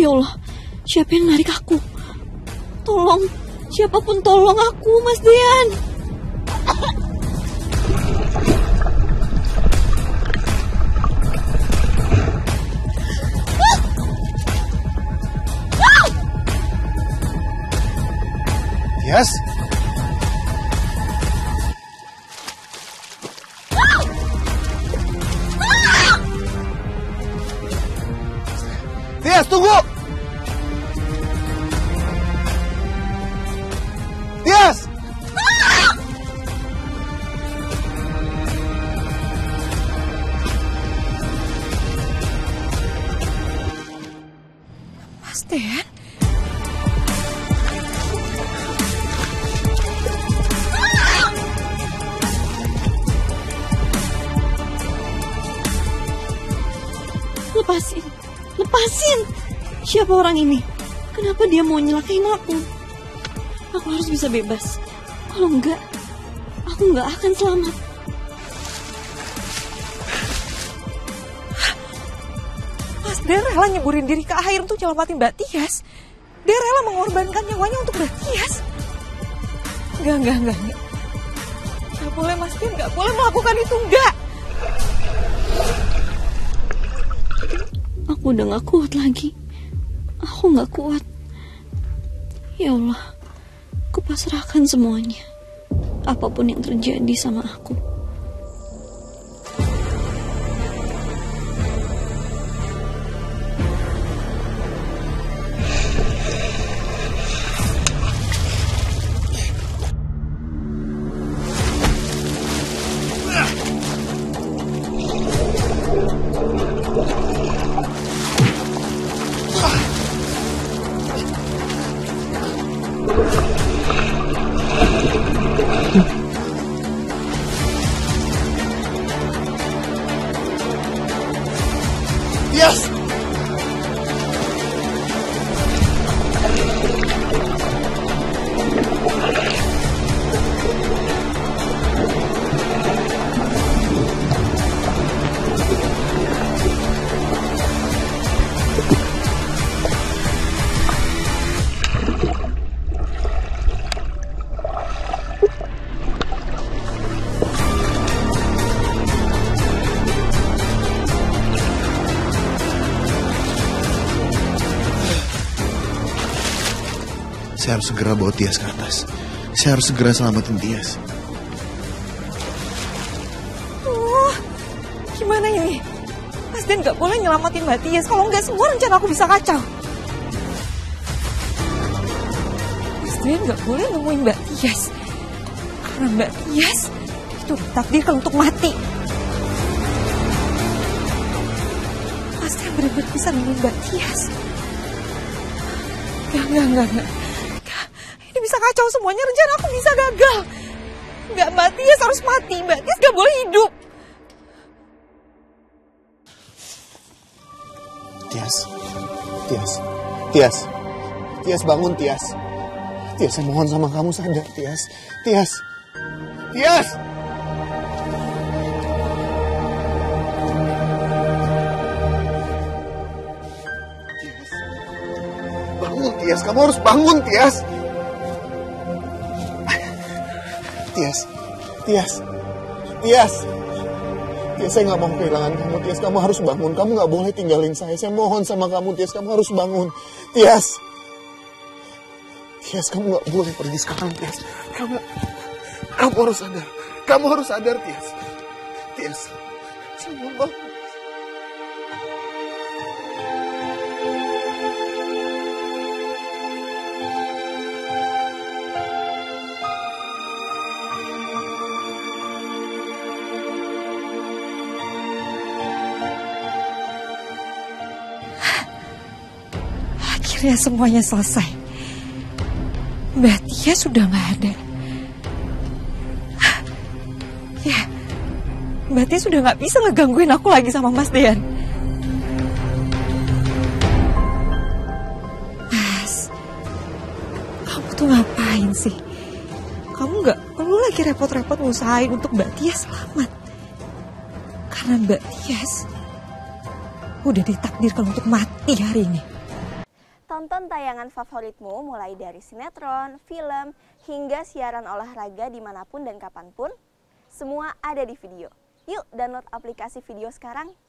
Ya Allah, siapa yang narik aku? Tolong, siapapun tolong aku, Mas Dean. Tias? Tias, tunggu! Tias! Mas Dean? Lepasin, lepasin. Siapa orang ini? Kenapa dia mau nyelakain aku? Aku harus bisa bebas. Kalau enggak, aku enggak akan selamat. Mas Dean rela nyeburin diri ke air untuk nyelamatin Mbak Tias. Dia rela mengorbankan nyawanya untuk Mbak Tias. Enggak. Enggak boleh, Mas Dean, enggak boleh melakukan itu, enggak. Aku udah gak kuat lagi. Aku gak kuat. Ya Allah, aku pasrahkan semuanya. Apapun yang terjadi sama aku. Tias! Saya harus segera bawa Tias ke atas. Saya harus segera selamatin Tias. Gimana ini? Mas Dean gak boleh nyelamatin Mbak Tias. Kalau enggak, semua rencana aku bisa kacau. Mas Dean gak boleh nemuin Mbak Tias. Karena Mbak Tias itu ditakdirkan untuk mati. Mas Dean benar-benar bisa nemuin Mbak Tias. Enggak. Ini bisa kacau semuanya, rencana aku bisa gagal. Enggak, Mbak Tias harus mati. Mbak Tias gak boleh hidup. Tias bangun, Tias. Tias, saya mohon sama kamu, sadar, Tias. Tias! Bangun, Tias. Kamu harus bangun, Tias. Tias, saya nggak mau kehilangan kamu, Tias. Kamu harus bangun. Kamu nggak boleh tinggalin saya. Saya mohon sama kamu, Tias. Kamu harus bangun, Tias, kamu nggak boleh pergi sekarang, Tias. Kamu harus sadar. Kamu harus sadar, Tias. Saya mohon. Akhirnya semuanya selesai. Mbak Tias sudah nggak ada. Ya, Mbak Tias sudah nggak bisa ngegangguin aku lagi sama Mas Dean. Mas, kamu tuh ngapain sih? Kamu nggak perlu lagi repot-repot ngusahain untuk Mbak Tias selamat. Karena Mbak Tias udah ditakdirkan untuk mati hari ini. Tonton tayangan favoritmu mulai dari sinetron, film, hingga siaran olahraga dimanapun dan kapanpun. Semua ada di video. Yuk download aplikasi video sekarang.